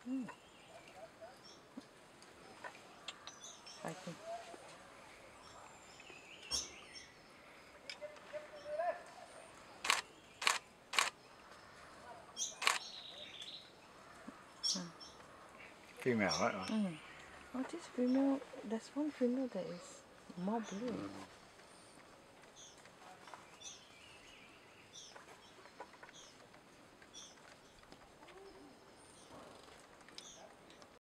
Fighting. Female, right? Oh, this female, there's one female that is more blue.